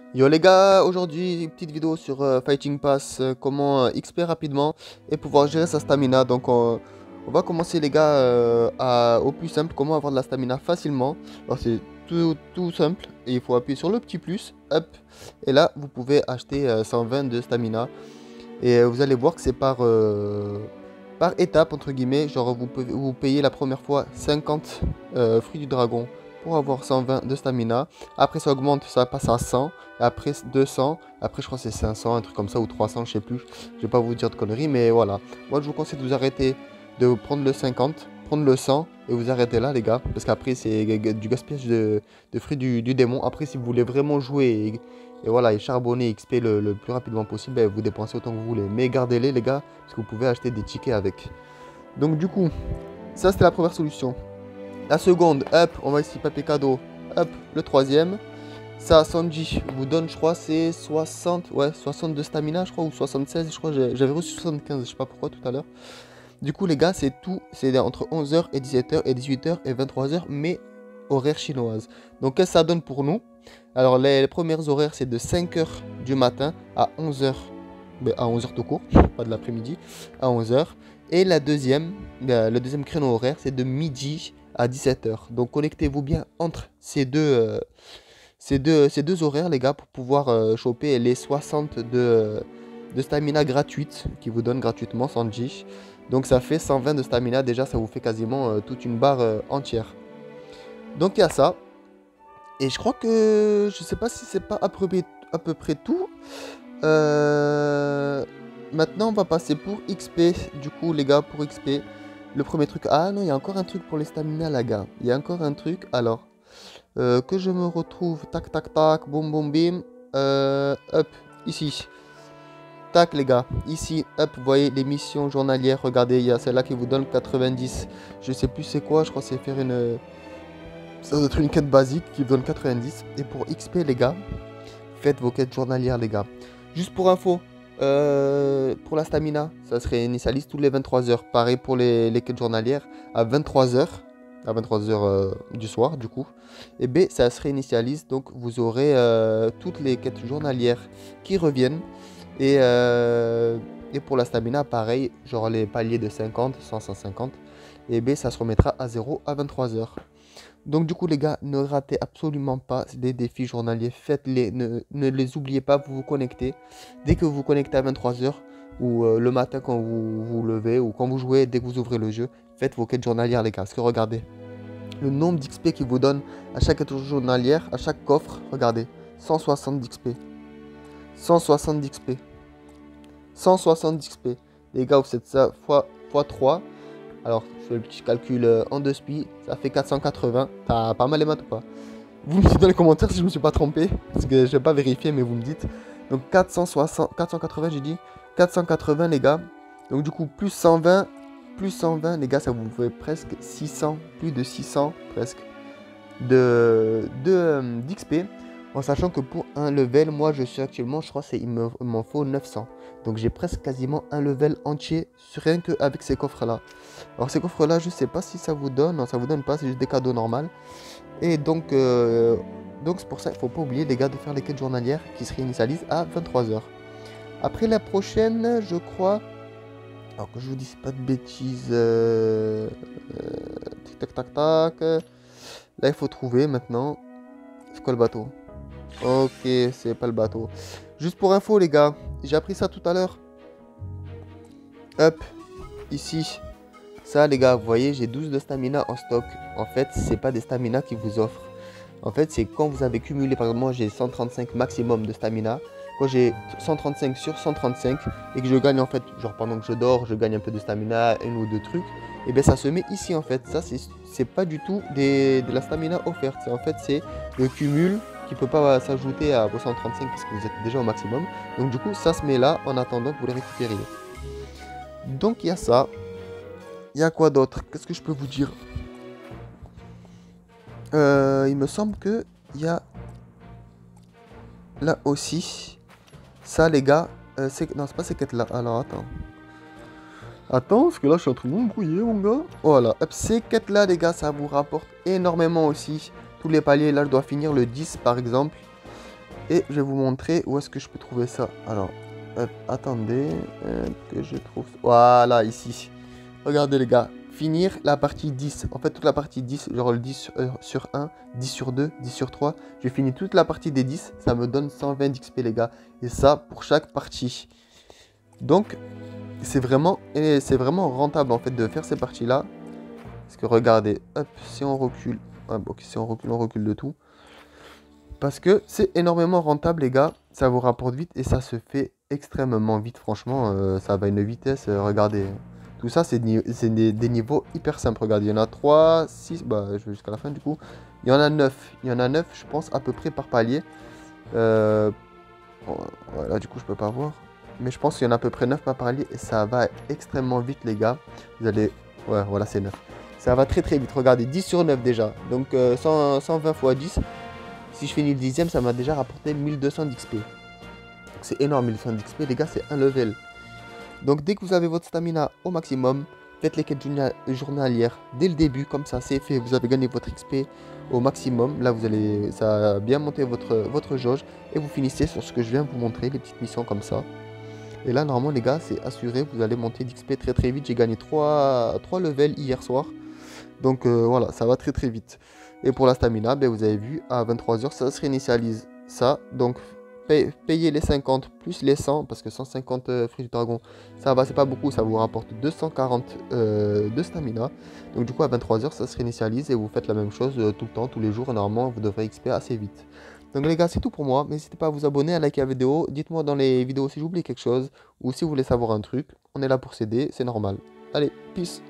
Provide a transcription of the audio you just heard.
Yo les gars, aujourd'hui petite vidéo sur Fighting Pass, comment XP rapidement et pouvoir gérer sa stamina. Donc on va commencer les gars au plus simple, comment avoir de la stamina facilement. Alors c'est tout simple et il faut appuyer sur le petit plus, hop, et là vous pouvez acheter 120 de stamina. Et vous allez voir que c'est par étape, entre guillemets. Genre, vous payez la première fois 50 fruits du dragon pour avoir 120 de stamina. Après, ça augmente, ça passe à 100. Après, 200. Après, je crois que c'est 500, un truc comme ça, ou 300, je sais plus. Je vais pas vous dire de conneries, mais voilà. Moi, je vous conseille de vous arrêter, de prendre le 50, prendre le 100, et vous arrêtez là, les gars. Parce qu'après, c'est du gaspillage de fruits du démon. Après, si vous voulez vraiment jouer et voilà, et charbonner XP le plus rapidement possible, ben, vous dépensez autant que vous voulez. Mais gardez-les les gars, parce que vous pouvez acheter des tickets avec. Donc du coup, ça c'était la première solution. La seconde, hop, on va ici papier cadeau. Hop, le troisième. Ça, Sanji vous donne, je crois, c'est 60, ouais, 60 de stamina, je crois, ou 76, je crois, j'avais reçu 75, je sais pas pourquoi tout à l'heure. Du coup, les gars, c'est tout, c'est entre 11h et 17h et 18h et 23h, mais horaire chinoise. Donc, qu'est-ce que ça donne pour nous? Alors, les premières horaires, c'est de 5h du matin à 11h, ben, à 11h tout court, pas de l'après-midi, à 11h. Et le deuxième créneau horaire, c'est de midi à 17h. Donc, connectez-vous bien entre ces deux horaires, les gars, pour pouvoir choper les 60 de stamina gratuite qui vous donne gratuitement Sanji. Donc ça fait 120 de stamina, déjà ça vous fait quasiment toute une barre entière. Donc il y a ça. Et je crois que je sais pas si c'est pas à peu près tout. Euh, Maintenant on va passer pour XP. Du coup les gars, pour XP, le premier truc. Ah non, il y a encore un truc pour les stamina, les gars. Il y a encore un truc. Alors, que je me retrouve. Tac tac tac, boum boum bim. Hop, ici. Tac les gars, ici, hop, vous voyez les missions journalières, regardez, il y a celle-là qui vous donne 90. Je sais plus c'est quoi, je crois que c'est faire une... Ça doit être une quête basique qui vous donne 90. Et pour XP les gars, faites vos quêtes journalières les gars. Juste pour info, pour la stamina, ça se réinitialise tous les 23 heures. Pareil pour les quêtes journalières, à 23 heures. À 23 heures du soir du coup. Et B, ça se réinitialise, donc vous aurez toutes les quêtes journalières qui reviennent. Et pour la stamina, pareil, genre les paliers de 50, 100, 150. Et B, ça se remettra à 0 à 23 heures. Donc du coup, les gars, ne ratez absolument pas les défis journaliers. Faites-les, ne les oubliez pas, vous vous connectez. Dès que vous vous connectez à 23 heures, ou le matin quand vous vous levez, ou quand vous jouez, dès que vous ouvrez le jeu, faites vos quêtes journalières, les gars. Parce que regardez, le nombre d'XP qu'il vous donne à chaque quête journalière, à chaque coffre, regardez, 160 d'XP. 160 d'XP. 160 d'XP. Les gars, vous faites ça fois 3. Alors, je fais le petit calcul en 2 spi. Ça fait 480. T'as pas mal les maths ou pas? Vous me dites dans les commentaires si je me suis pas trompé. Parce que je vais pas vérifier, mais vous me dites. Donc 460, 480, j'ai dit. 480, les gars. Donc du coup, plus 120, les gars, ça vous fait presque 600. Plus de 600, presque. D'XP. En sachant que pour un level, moi je suis actuellement, je crois il m'en faut 900. Donc j'ai presque quasiment un level entier rien qu'avec ces coffres là. Alors ces coffres là, je sais pas si ça vous donne, non ça vous donne pas, c'est juste des cadeaux normaux. Et donc c'est pour ça, il faut pas oublier les gars de faire les quêtes journalières qui se réinitialisent à 23 heures. Après la prochaine, je crois, alors que je vous dise pas de bêtises, tac tac tac, là il faut trouver maintenant, c'est quoi le bateau? Ok, c'est pas le bateau. Juste pour info, les gars, j'ai appris ça tout à l'heure. Hop, ici. Ça, les gars, vous voyez, j'ai 12 de stamina en stock. En fait, c'est pas des stamina qui vous offrent. En fait, c'est quand vous avez cumulé, par exemple, moi j'ai 135 maximum de stamina. Quand j'ai 135 sur 135 et que je gagne, en fait, genre pendant que je dors, je gagne un peu de stamina, un ou deux trucs, et bien ça se met ici, en fait. Ça, c'est pas du tout de la stamina offerte. En fait, c'est le cumul qui peut pas s'ajouter à vos 135 parce que vous êtes déjà au maximum. Donc du coup, ça se met là en attendant que vous les récupériez. Donc il y a ça. Il y a quoi d'autre? Qu'est-ce que je peux vous dire? Il me semble que il y a là aussi. Ça les gars, non c'est pas ces quêtes là. Alors attends. Attends, parce que là je suis en train de m'embrouiller mon gars. Voilà, hop, ces quêtes là les gars, ça vous rapporte énormément aussi. Tous les paliers, là je dois finir le 10 par exemple. Et je vais vous montrer où est-ce que je peux trouver ça. Alors, hop, attendez, que je trouve... Voilà, ici. Regardez les gars, finir la partie 10. En fait, toute la partie 10, genre le 10 sur 1, 10 sur 2, 10 sur 3. J'ai fini toute la partie des 10, ça me donne 120 d'XP les gars. Et ça, pour chaque partie. Donc, c'est vraiment rentable en fait de faire ces parties-là. Parce que regardez, hop, si on recule... Ah, bon, ok, si on recule de tout. Parce que c'est énormément rentable, les gars. Ça vous rapporte vite et ça se fait extrêmement vite. Franchement, ça va à une vitesse. Regardez. Tout ça, c'est des niveaux hyper simples. Regardez, il y en a 3, 6. Bah, je vais jusqu'à la fin du coup. Il y en a 9. Il y en a 9, je pense, à peu près par palier. Bon, voilà, du coup, je peux pas voir. Mais je pense qu'il y en a à peu près 9 par palier. Et ça va extrêmement vite, les gars. Vous allez... Ouais, voilà, c'est 9. Ça va très très vite. Regardez, 10 sur 9 déjà. Donc, 120 fois 10. Si je finis le 10e, ça m'a déjà rapporté 1200 d'XP. C'est énorme, 1200 d'XP, les gars, c'est un level. Donc dès que vous avez votre stamina au maximum, faites les quêtes journalières dès le début, comme ça c'est fait, vous avez gagné votre XP au maximum. Là, ça a bien monté votre jauge et vous finissez sur ce que je viens de vous montrer, les petites missions comme ça. Et là, normalement, les gars, c'est assuré, vous allez monter d'XP très très vite. J'ai gagné 3 levels hier soir. Donc voilà, ça va très très vite. Et pour la stamina, ben, vous avez vu, à 23h, ça se réinitialise. Ça, donc payez les 50 plus les 100, parce que 150 fruits du dragon, ça va, c'est pas beaucoup, ça vous rapporte 240 de stamina. Donc du coup, à 23h, ça se réinitialise et vous faites la même chose tout le temps, tous les jours. Et normalement, vous devrez XP assez vite. Donc les gars, c'est tout pour moi. N'hésitez pas à vous abonner, à liker la vidéo. Dites-moi dans les vidéos si j'oublie quelque chose ou si vous voulez savoir un truc. On est là pour s'aider, c'est normal. Allez, peace!